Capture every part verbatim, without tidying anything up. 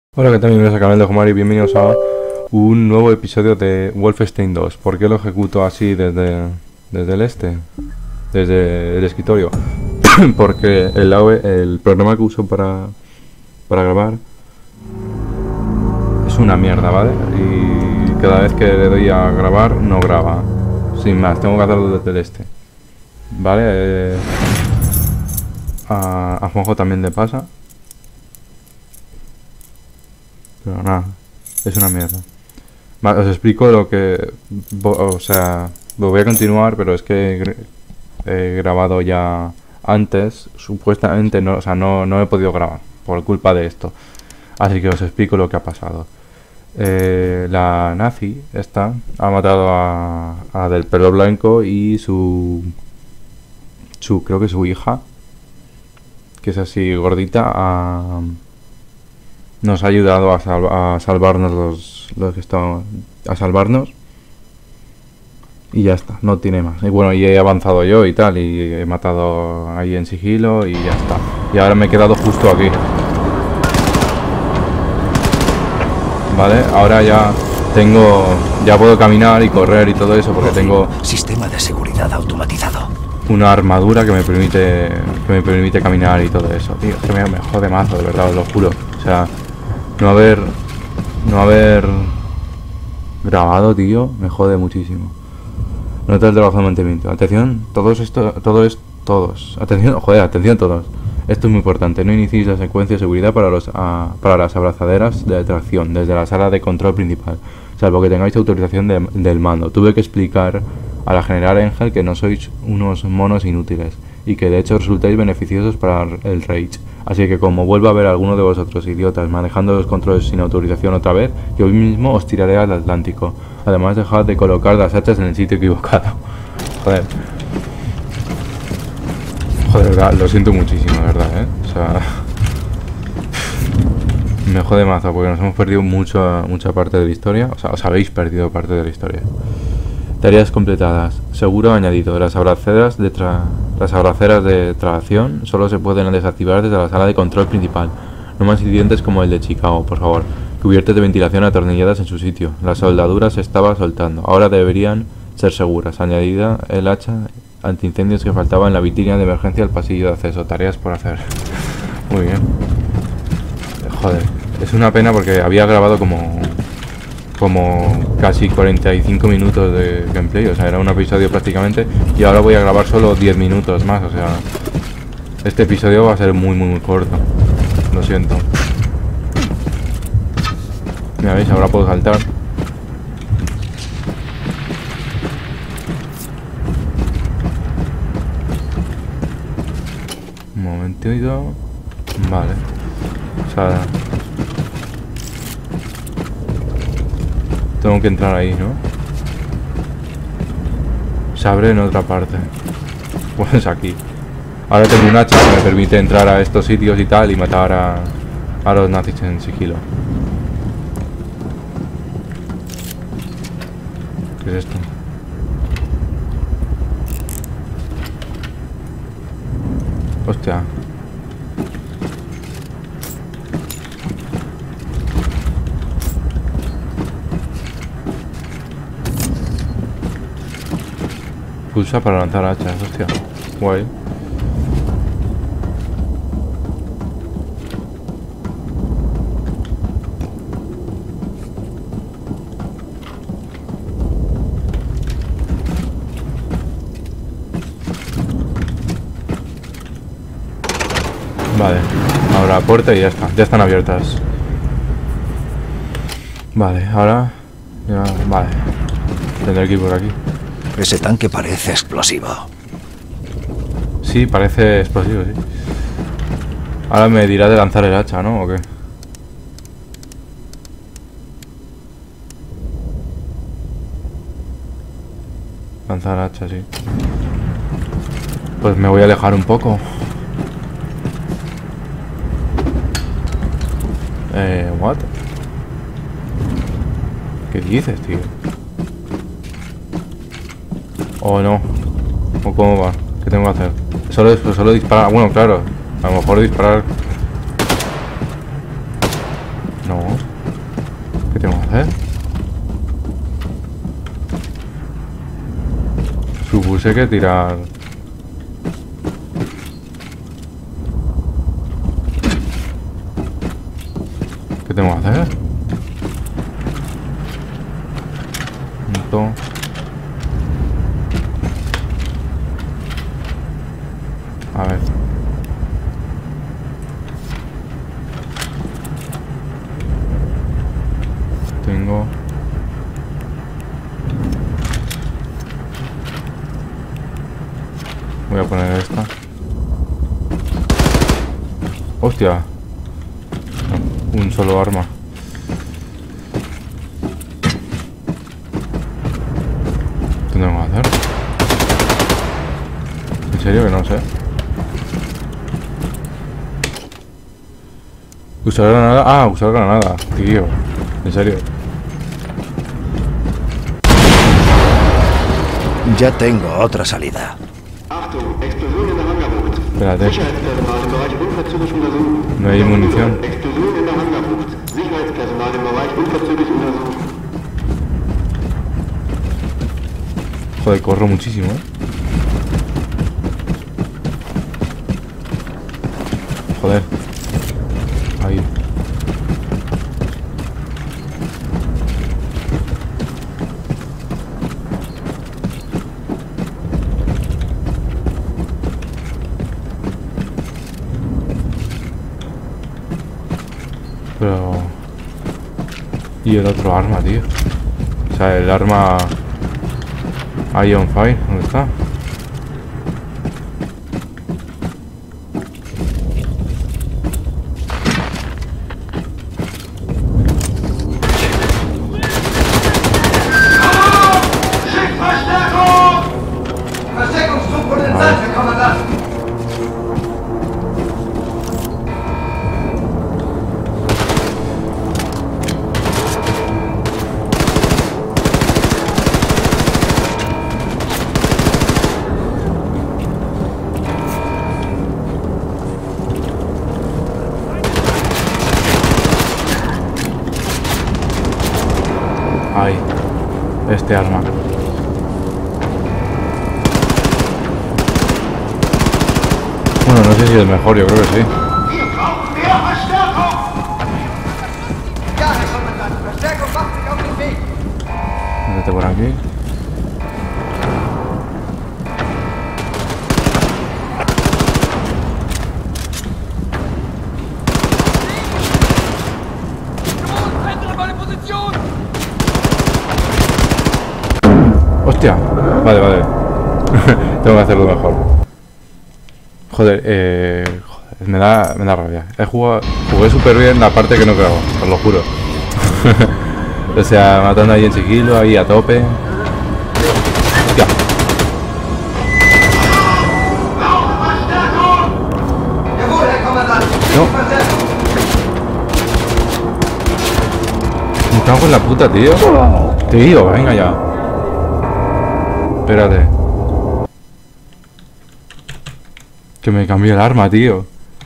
Hola, ¿qué tal? Bienvenidos al canal de Jomar y bienvenidos a un nuevo episodio de Wolfenstein dos. ¿Por qué lo ejecuto así desde, desde el este? Desde el escritorio. Porque el, A V, el programa que uso para, para grabar es una mierda, ¿vale? Y cada vez que le doy a grabar, no graba. Sin más, tengo que hacerlo desde el este. ¿Vale? Eh, a, a Juanjo también le pasa. Pero nada, es una mierda. Vale, os explico lo que... O sea, lo voy a continuar, pero es que he, he grabado ya antes. Supuestamente no, o sea, no, no he podido grabar por culpa de esto. Así que os explico lo que ha pasado. Eh, la nazi esta ha matado a, a del pelo blanco y su... su creo que su hija, que es así gordita, a... nos ha ayudado a, salva, a salvarnos los, los que estamos a salvarnos y ya está, no tiene más. Y bueno, y he avanzado yo y tal, y he matado ahí en sigilo y ya está. Y ahora me he quedado justo aquí. Vale, ahora ya tengo, ya puedo caminar y correr y todo eso porque tengo sistema de seguridad automatizado. Una armadura que me permite que me permite caminar y todo eso. Tío, es que me, me jode mazo, de verdad, os lo juro. O sea, no haber no haber grabado, tío, me jode muchísimo. Nota del trabajo de mantenimiento. Atención, todos esto, todo es todos. Atención, joder, atención todos. Esto es muy importante. No iniciéis la secuencia de seguridad para los a, para las abrazaderas de tracción desde la sala de control principal, salvo que tengáis autorización de, del mando. Tuve que explicar a la general Engel que no sois unos monos inútiles y que de hecho resultáis beneficiosos para el Reich. Así que como vuelva a ver a alguno de vosotros idiotas manejando los controles sin autorización otra vez, yo mismo os tiraré al Atlántico. Además, dejad de colocar las hachas en el sitio equivocado. Joder. Joder, lo siento muchísimo, de verdad, ¿eh? O sea... me jode mazo porque nos hemos perdido mucho, mucha parte de la historia. O sea, os habéis perdido parte de la historia. Tareas completadas. Seguro añadido. Las abraceras de tra las abraceras de tracción solo se pueden desactivar desde la sala de control principal. No más incidentes como el de Chicago, por favor. Cubiertas de ventilación atornilladas en su sitio. Las soldaduras se estaba soltando. Ahora deberían ser seguras. Añadida el hacha antiincendios que faltaba en la vitrina de emergencia del pasillo de acceso. Tareas por hacer. Muy bien. Joder. Es una pena porque había grabado como... como casi cuarenta y cinco minutos de gameplay, o sea, era un episodio prácticamente, y ahora voy a grabar solo diez minutos más, o sea, este episodio va a ser muy muy muy corto, lo siento. Mira, veis, ahora puedo saltar. Un momentito. Vale. O sea... tengo que entrar ahí, ¿no? Se abre en otra parte. Pues aquí. Ahora tengo un hacha que me permite entrar a estos sitios y tal y matar a, a los nazis en sigilo. ¿Qué es esto? Hostia. Pulsa para lanzar hachas, hostia. Guay. Vale. Ahora la puerta y ya está. Ya están abiertas. Vale, ahora... ya, vale. Tendré que ir por aquí. Ese tanque parece explosivo. Sí, parece explosivo, sí. Ahora me dirá de lanzar el hacha, ¿no? ¿O qué? Lanzar hacha, sí. Pues me voy a alejar un poco. Eh, what? ¿Qué dices, tío? ¿O no? ¿O cómo va? ¿Qué tengo que hacer? Solo, solo disparar. Bueno, claro. A lo mejor disparar No. ¿Qué tengo que hacer? Supuse que tirar... ¿Qué tengo que hacer? Punto. A ver. Tengo... Voy a poner esta. Hostia. No, un solo arma. ¿Qué tengo que hacer? ¿En serio que no sé? Usar granada. Ah, usar granada, tío. En serio. Ya tengo otra salida. Espérate. No hay munición. Joder, corro muchísimo, ¿eh? Joder. Ahí. Pero... ¿Y el otro arma, tío? O sea, el arma... Ion Fire, ¿dónde está? Ahí, este arma. Bueno, no sé si es mejor, yo creo que sí. Métete por aquí. Hostia, vale, vale. Tengo que hacerlo mejor. Joder, eh... Joder, me da, me da rabia. He jugado, jugué súper bien la parte que no grabo, os lo juro. O sea, matando ahí en sigilo, ahí a tope. Hostia. No. Me cago en la puta, tío. Tío, venga ya. Espérate. Que me cambié el arma, tío.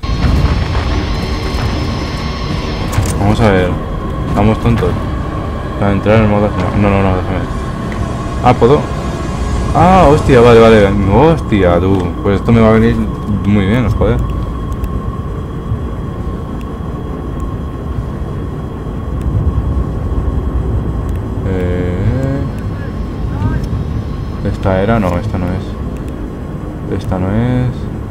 Vamos a ver. Vamos tontos. Para entrar en el modo... No, no, no, déjame. Ah, ¿puedo? Ah, hostia, vale, vale. Hostia, tú. Pues esto me va a venir muy bien, joder. Esta era, no, esta no es. Esta no es.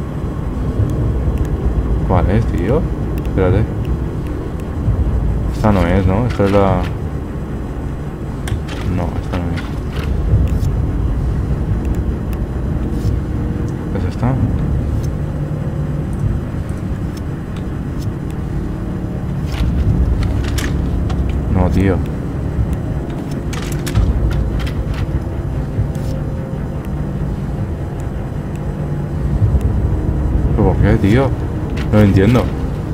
¿Cuál es, tío? Espérate. Esta no es, ¿no? Esta es la... No, esta no es. ¿Es esta? No, tío. ¿Por qué, tío? No lo entiendo.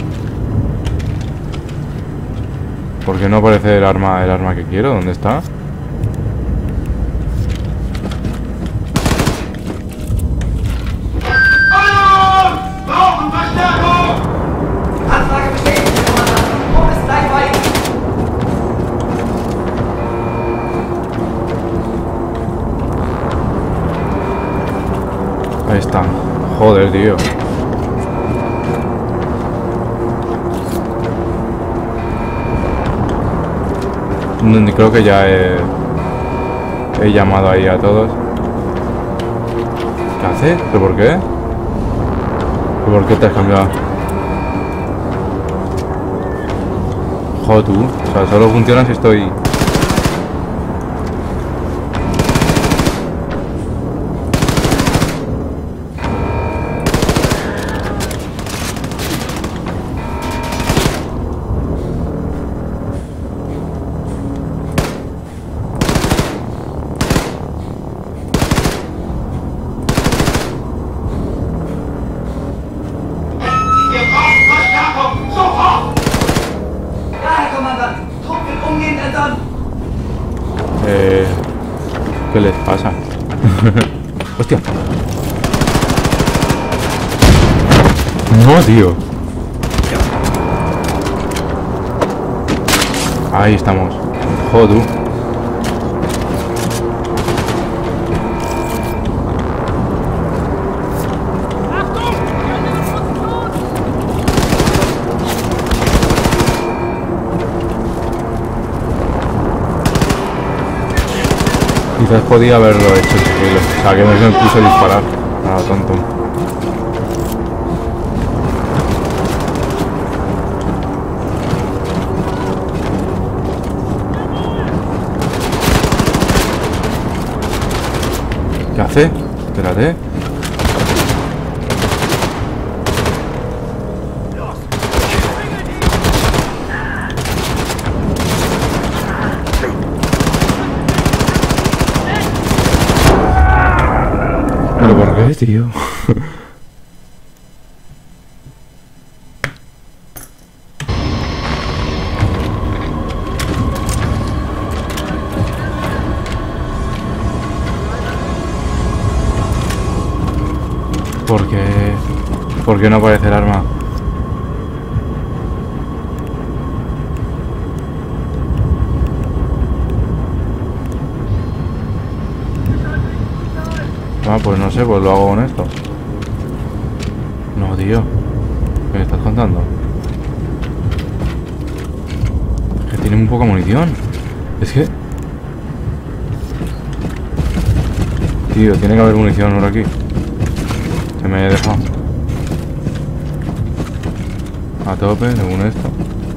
¿Por qué no aparece el arma, el arma que quiero? ¿Dónde está? Joder, tío. No, creo que ya he, he llamado ahí a todos. ¿Qué hace? ¿Pero por qué? ¿Pero por qué te has cambiado? Joder, tú. O sea, solo funciona si estoy... Eh, ¿Qué les pasa? Hostia. No, tío. Ahí estamos. Joder. Quizás podía haberlo hecho tranquilo. O sea, que no se me puso a disparar. Nada, tonto. ¿Qué hace? Espérate. ¿Pero por qué, tío? ¿Por qué? ¿Por qué no aparece el arma? Ah, pues no sé, pues lo hago con esto. No, tío. ¿Qué me estás contando? Es que tiene muy poca munición. Es que... Tío, tiene que haber munición ahora aquí. Se me he dejado. A tope, según esto.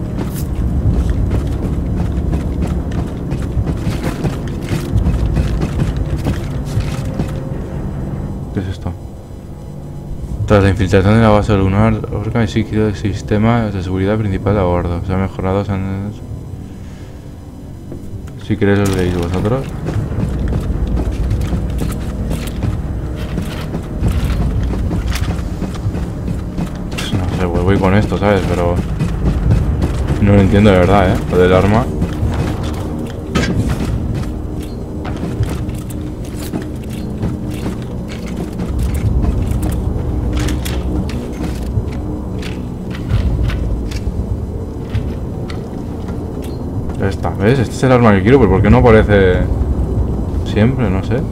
¿Qué es esto? Tras la infiltración de la base lunar, Orca y Síquido del sistema de seguridad principal a bordo. Se ha mejorado. Se han... Si queréis os leéis vosotros. Pues no sé, pues voy con esto, ¿sabes? Pero... no lo entiendo de verdad, ¿eh? Lo del arma. Esta, ¿ves? Este es el arma que quiero, pero ¿por qué no aparece siempre? No sé.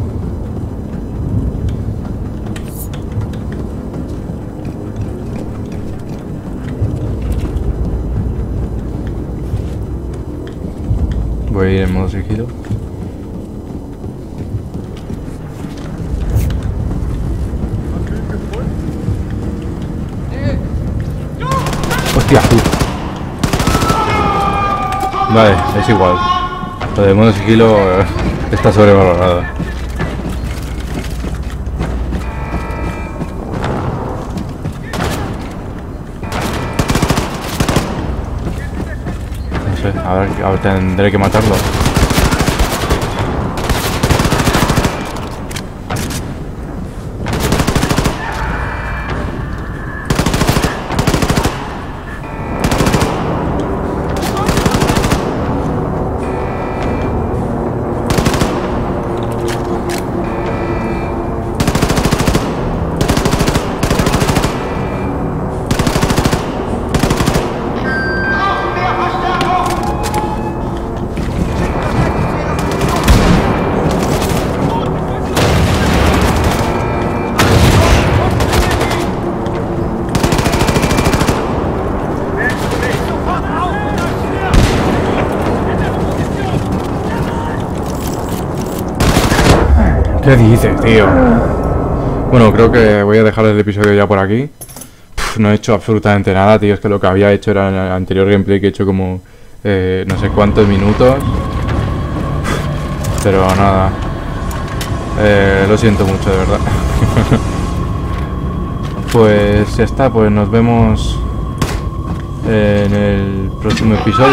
Voy a ir en modo sigilo. Hostia, tú. Vale, es igual. Lo de modo sigilo eh, está sobrevalorado. No sé, a ver, a ver, tendré que matarlo. ¿Qué dices, tío? Bueno, creo que voy a dejar el episodio ya por aquí. Pff, no he hecho absolutamente nada, tío. Es que lo que había hecho era en el anterior gameplay que he hecho como eh, no sé cuántos minutos. Pero nada. Eh, lo siento mucho, de verdad. Pues ya está, pues nos vemos en el próximo episodio.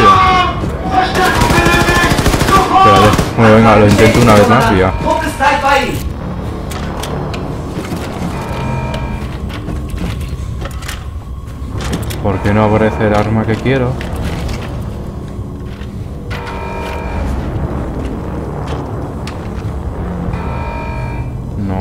Espérate. Bueno, venga, lo intento una vez más y ya. ¿Por qué no aparece el arma que quiero? No.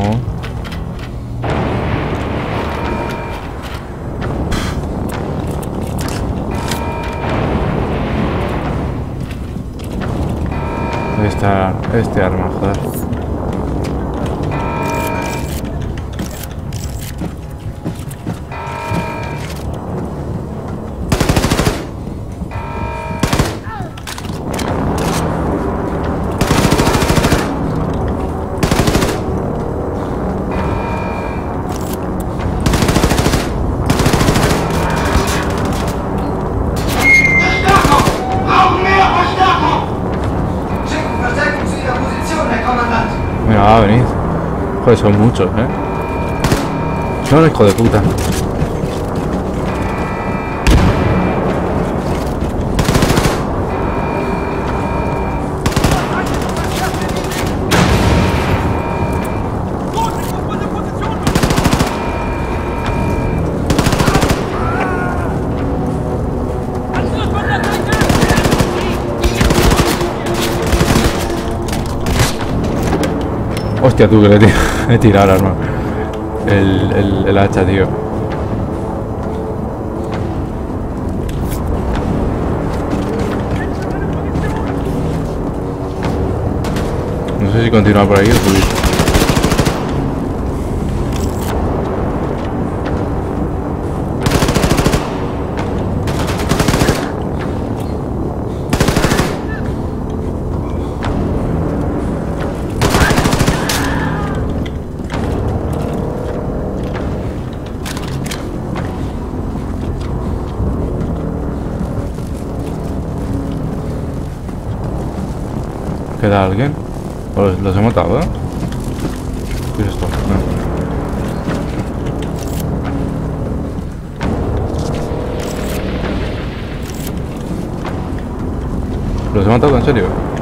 Ahí está este arma, joder. Mira, va a venir. Joder, son muchos, ¿eh? No, hijo de puta. Hostia, tú que le he tirado el arma. El, el, el hacha, tío. No sé si continuar por ahí o subir. ¿Queda alguien? ¿O los, los he matado? ¿Qué es esto? No. ¿Los he matado en serio?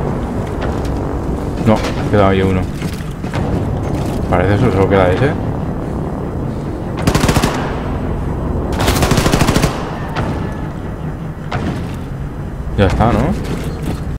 No, queda ahí uno. Parece eso, solo queda ese. Ya está, ¿no?